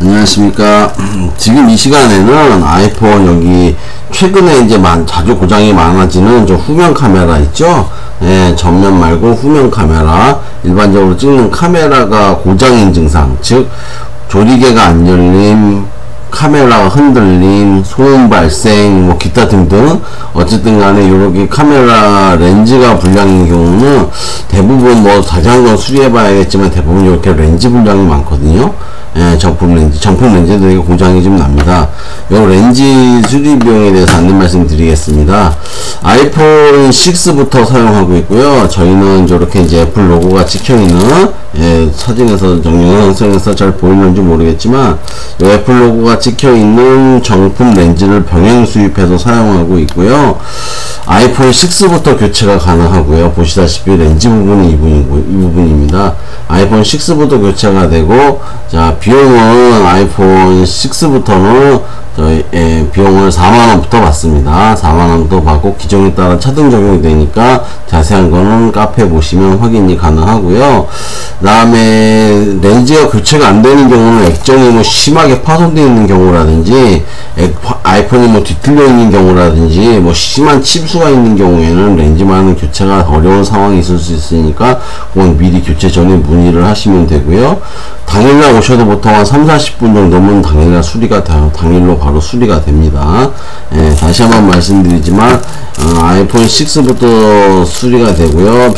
안녕하십니까. 지금 이 시간에는 아이폰 여기 최근에 이제 자주 고장이 많아지는 저 후면 카메라 있죠? 예, 전면 말고 후면 카메라, 일반적으로 찍는 카메라가 고장인 증상, 즉 조리개가 안 열림, 카메라가 흔들림, 소음 발생, 뭐 기타 등등, 어쨌든 간에 요렇게 카메라 렌즈가 불량인 경우는 대부분 뭐 자세한 건 수리해 봐야겠지만 대부분 이렇게 렌즈 불량이 많거든요. 예, 정품 렌즈들이 고장이 좀 납니다. 요 렌즈 수리 비용에 대해서 안내 말씀 드리겠습니다. 아이폰 6부터 사용하고 있고요. 저희는 저렇게 이제 애플 로고가 찍혀있는, 예, 사진에서 영상에서 잘 보이는지 모르겠지만 요 애플 로고가 찍혀있는 정품 렌즈를 병행 수입해서 사용하고 있고요. 아이폰 6부터 교체가 가능하고요. 보시다시피 렌즈 부분이 이 부분입니다. 아이폰 6부터 교체가 되고, 자, 비용은 아이폰 6부터는 비용을 4만원부터 받습니다. 4만원도 받고 기종에 따라 차등 적용이 되니까 자세한 거는 카페 보시면 확인이 가능하고요. 그 다음에 렌즈가 교체가 안 되는 경우는 액정이 뭐 심하게 파손되어 있는 경우라든지 아이폰이 뭐 뒤틀려 있는 경우라든지 뭐 심한 침수가 있는 경우에는 렌즈만은 교체가 어려운 상황이 있을 수 있으니까 그건 미리 교체 전에 문의를 하시면 되고요. 당일날 오셔도 보통 한 3-40분 정도면 당일날 수리가 돼요. 당일로 바로 수리가 됩니다. 예, 다시 한번 말씀드리지만 아이폰 6부터 수리가 되고요.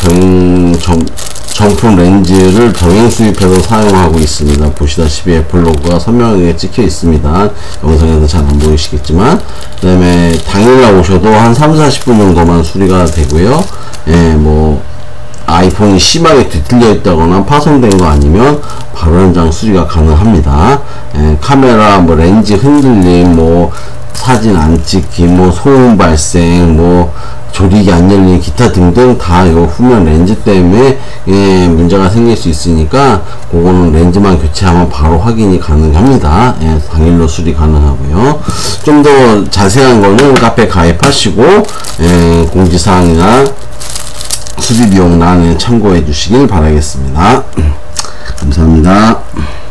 정품 렌즈를 병행 수입해서 사용하고 있습니다. 보시다시피 애플 로고가 선명하게 찍혀 있습니다. 영상에서 잘 안 보이시겠지만, 그 다음에 당일날 오셔도 한 3-40분 정도만 수리가 되고요. 예, 뭐 아이폰이 심하게 뒤틀려 있다거나 파손된 거 아니면 바로 현장 수리가 가능합니다. 예, 카메라 뭐 렌즈 흔들림, 뭐 사진 안 찍기, 뭐 소음 발생, 뭐 조리개 안 열리는 기타 등등 다 요 후면 렌즈 때문에 문제가 생길 수 있으니까 그거는 렌즈만 교체하면 바로 확인이 가능합니다. 예, 당일로 수리 가능하고요. 좀 더 자세한 거는 카페 가입하시고 공지사항이나 수리 비용란에 참고해 주시길 바라겠습니다. 감사합니다.